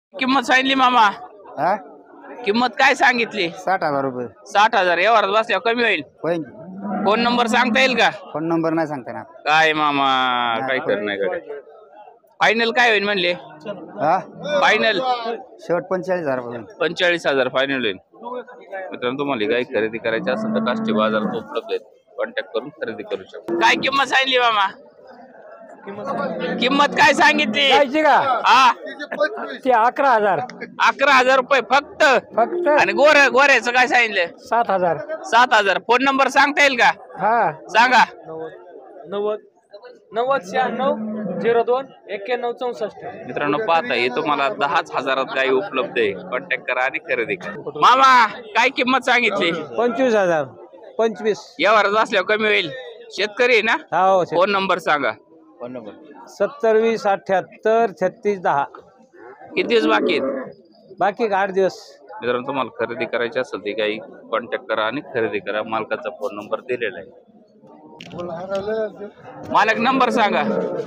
किंमत सांगितली मामा? हा किंमत काय सांगितली? 60,000 रुपये 60,000. यावर बसल्या कमी होईल. होईल. फोन नंबर सांगता येईल का? फोन नंबर नाही सांगता ना. काय मामा काय कर नाही कडे. फायनल काय होईल म्हणले? हा फायनल शेवट 45,000 रुपये. 45,000 फायनल होईल. मित्रांनो तुम्हाला गाय खरेदी करायची असेल तर काष्टी बाजारात उपलब्ध आहेत. कॉन्टॅक्ट करून खरेदी करू शकता. काय किंमत सांगितली मामा? किंमत काय सांगितली? जायची का? हा ते 11,000 11,000 रुपये फक्त. फक्त. आणि गोऱ्याचं काय सांगितलं? 7,000. 7,000. फोन नंबर सांगता येईल का? हा सांगा. 9096029164. मित्रांनो पाहता हे तुम्हाला 10,000 गाय उपलब्ध आहे. कॉन्टॅक्ट करा आणि खरेदी करा. मामा काय किंमत सांगितली? 25,000. 25. यावर असल्यावर कमी होईल. शेतकरी आहे ना? हो. फोन नंबर सांगा. 7020783610. किती दिवस बाकी आहेत? बाकी 8 दिवस. मित्रांनो तुम्हाला खरेदी करायची असेल ती काही कॉन्टॅक्ट करा आणि खरेदी करा. मालकाचा फोन नंबर दिलेला आहे. मालक नंबर सांगा.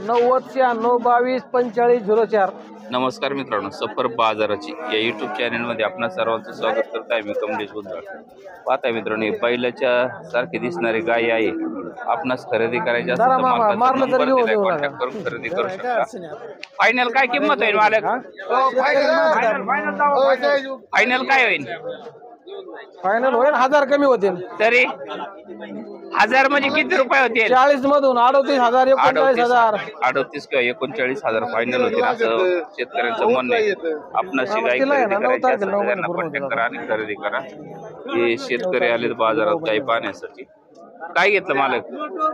9096924504. नमस्कार मित्रांनो, सफर बाजाराची या युट्यूब चॅनल मध्ये आपणा सर्वांचं स्वागत करत आहे. मी कमलेश गुंजाळ. पाहताय मित्रांनो ही बैलाच्या सारखी दिसणारी गाय आहे. आपणास खरेदी करायची असेल तर मालकाचा नंबर दिलाय. कॉन्टॅक्ट करून खरेदी करू शकता. फायनल काय किंमत होईल मालक? फायनल काय होईल? फायनल होईल 1000 कमी होतील. तरी 1000 म्हणजे किती रुपये होतील? 40 मधून 38,000 39,000 38 किंवा 39,000 फायनल होतील असं शेतकऱ्यांचं म्हणणं आहे. आपणाशी गाय खरेदी करायची असेल तर त्यांना कॉन्टॅक्ट करा आणि खरेदी करा. हे शेतकरी आलेत बाजारात गाय पाहण्यासाठी. काय घेतलं मालक?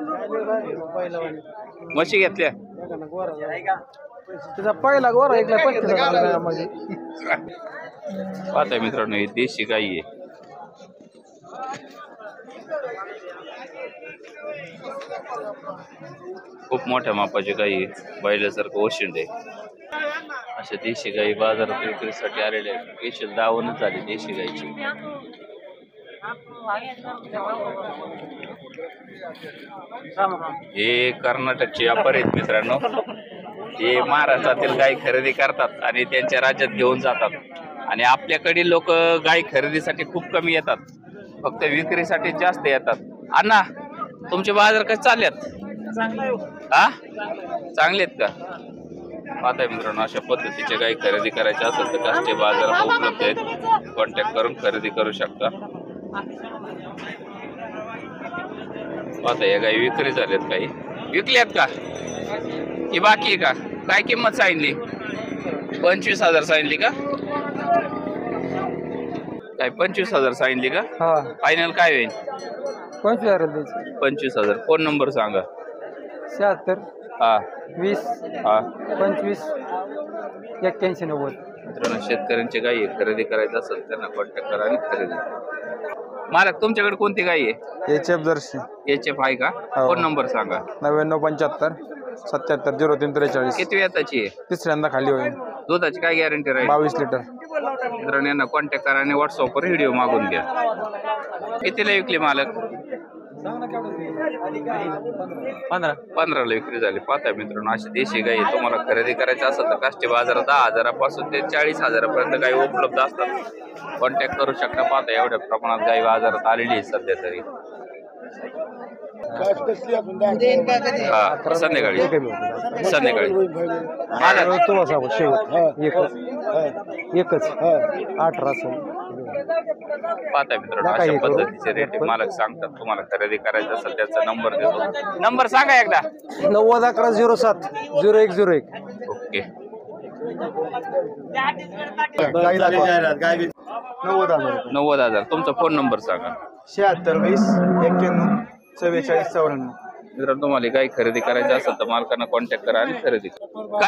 म्हशी घेतल्या. त्याचा पहिला गोरा ऐकला 35,000 मध्ये. पाहताय मित्रांनो ही देशी गाई आहे. खूप मोठ्या मापाची गाई आहे. बैलासारखं ओशिंड आहे. अशा देशी गाई बाजारात विक्रीसाठी आलेल्या आहेत. स्पेशल दावणच झाली देशी गाईची. हे कर्नाटकचे व्यापारी आहेत मित्रांनो. हे महाराष्ट्रातील गाय खरेदी करतात आणि त्यांच्या राज्यात घेऊन जातात. आणि आपल्याकडील लोक गाय खरेदीसाठी खूप कमी येतात. फक्त विक्रीसाठी जास्त येतात. अण्णा तुमचे बाजार कसे चाललेत? हा चांगले आहेत का? पाहताय मित्रांनो अशा पद्धतीचे गाय खरेदी करायचे असेल तर काष्टी बाजारात उपलब्ध आहेत. कॉन्टॅक्ट करून खरेदी करू शकता. पाहता या गाई विक्री झाल्यात. काही विकल्यात का? ही बाकी आहे का? काय किंमत सांगितली? 25,000 सांगितली का? काय 25,000 सांगितली का? फायनल काय होईल? 25,000. फोन नंबर सांगा. 76 हा 20 हा 25 8190. मित्रांनो शेतकऱ्यांची गाई आहे. खरेदी करायचं असेल त्यांना कॉन्टॅक्ट करा आणि खरेदी करा. मालक तुमच्याकडे कोणती गाई आहे? HF Jersey. HF आहे का? फोन नंबर सांगा. 9975 770343. किती वेताची आहे? तिसऱ्यांदा खाली होईल. दुधाची काय गॅरंटी राहील? 22 लिटर. मित्रांनो यांना कॉन्टॅक्ट करा आणि व्हॉट्सअपवर व्हिडिओ मागून घ्या. कितीला विकली मालक? 15ला विक्री झाली. पाहताय मित्रांनो अशी देशी गाई तुम्हाला खरेदी करायची असेल तर काष्टी बाजारात 10,000 पासून ते 40,000 पर्यंत गाई उपलब्ध असतात. कॉन्टॅक्ट करू शकता. पाहता एवढ्या प्रमाणात गाई बाजारात आलेली आहे सध्या तरी. हा संध्याकाळी मालक एकच 18. पाहताय मित्रांनो अशा पद्धतीचे रेट मालक सांगतात. तुम्हाला खरेदी करायचं असेल त्याचा नंबर देतो. नंबर सांगा एकदा. 901107 0101. ओके. 90,000. तुमचा फोन नंबर सांगा. 76 20 91 44 94. मित्रांनो तुम्हाला काही खरेदी करायचं असेल तर मालकांना कॉन्टॅक्ट करा आणि खरेदी करा.